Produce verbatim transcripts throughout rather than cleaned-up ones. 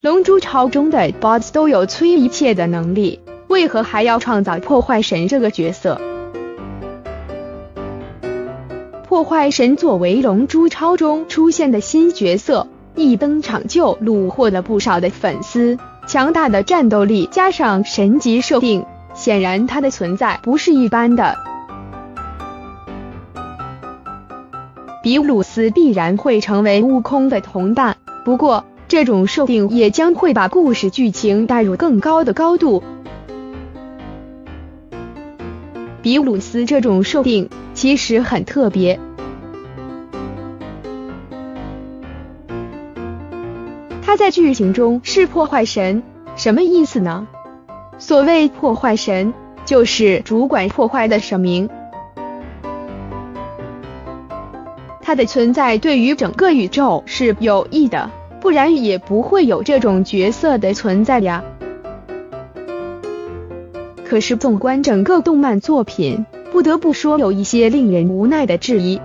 龙珠超中的 boss 都有摧一切的能力，为何还要创造破坏神这个角色？破坏神作为龙珠超中出现的新角色，一登场就虏获了不少的粉丝。强大的战斗力加上神级设定，显然他的存在不是一般的。比鲁斯必然会成为悟空的同伴，不过这种设定也将会把故事剧情带入更高的高度。比鲁斯这种设定其实很特别，他在剧情中是破坏神，什么意思呢？所谓破坏神，就是主管破坏的神明。他的存在对于整个宇宙是有益的，不然也不会有这种角色的存在呀。可是纵观整个动漫作品，不得不说有一些令人无奈的质疑。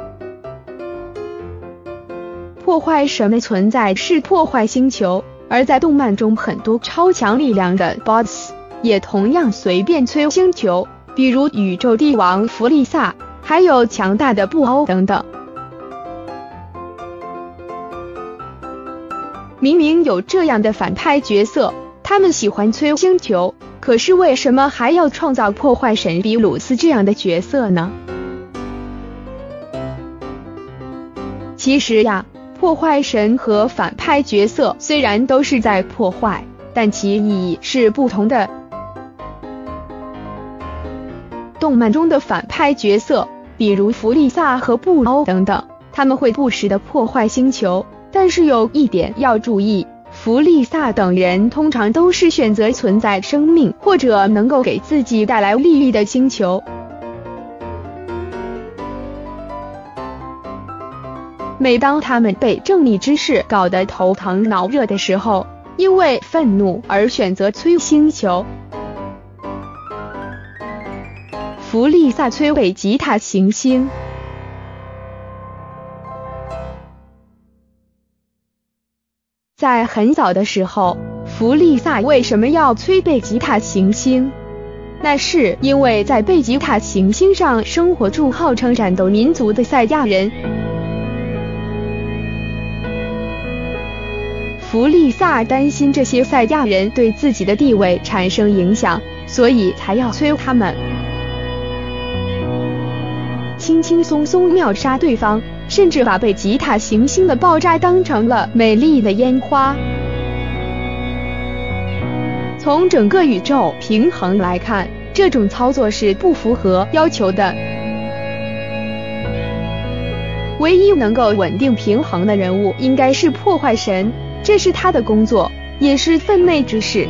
破坏神的存在是破坏星球，而在动漫中很多超强力量的 boss 也同样随便摧星球，比如宇宙帝王弗利萨，还有强大的布欧等等。明明有这样的反派角色，他们喜欢摧星球，可是为什么还要创造破坏神比鲁斯这样的角色呢？其实呀，破坏神和反派角色虽然都是在破坏，但其意义是不同的。动漫中的反派角色，比如弗利萨和布欧等等，他们会不时的破坏星球，但是有一点要注意，弗利萨等人通常都是选择存在生命或者能够给自己带来利益的星球。每当他们被正义之士搞得头疼脑热的时候，因为愤怒而选择摧星球。弗利萨摧毁吉塔行星。在很早的时候，弗利萨为什么要摧贝吉塔行星？那是因为在贝吉塔行星上生活住号称战斗民族的赛亚人。弗利萨担心这些赛亚人对自己的地位产生影响，所以才要摧他们。轻轻松松秒杀对方，甚至把贝吉塔行星的爆炸当成了美丽的烟花。从整个宇宙平衡来看，这种操作是不符合要求的。唯一能够稳定平衡的人物应该是破坏神，这是他的工作，也是分内之事。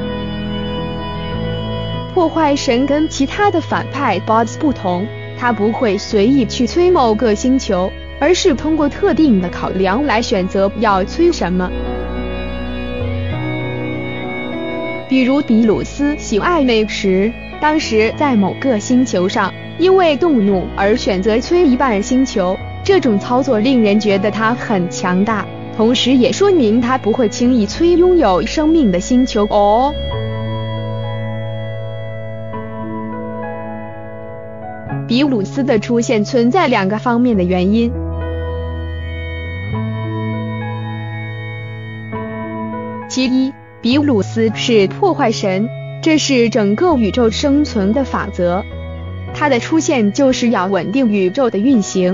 破坏神跟其他的反派 boss 不同，他不会随意去摧某个星球，而是通过特定的考量来选择要摧什么。比如比鲁斯喜爱美食，当时在某个星球上，因为动怒而选择摧一半星球，这种操作令人觉得他很强大，同时也说明他不会轻易摧拥有生命的星球哦。比鲁斯的出现存在两个方面的原因。其一，比鲁斯是破坏神，这是整个宇宙生存的法则，他的出现就是要稳定宇宙的运行。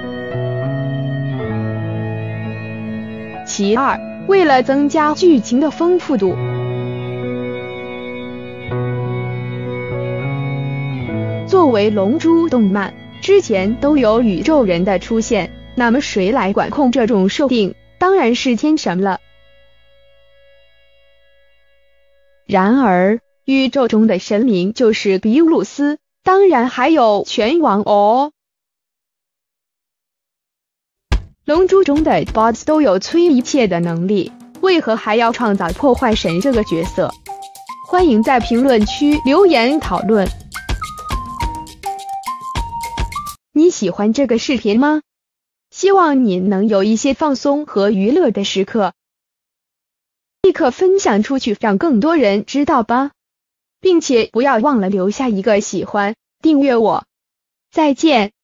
其二，为了增加剧情的丰富度。作为龙珠动漫，之前都有宇宙人的出现，那么谁来管控这种设定？当然是天神了。然而，宇宙中的神明就是比鲁斯，当然还有拳王哦。龙珠中的 boss 都有摧一切的能力，为何还要创造破坏神这个角色？欢迎在评论区留言讨论。你喜欢这个视频吗？希望你能有一些放松和娱乐的时刻。 立刻分享出去，让更多人知道吧，并且不要忘了留下一个喜欢，订阅我。再见。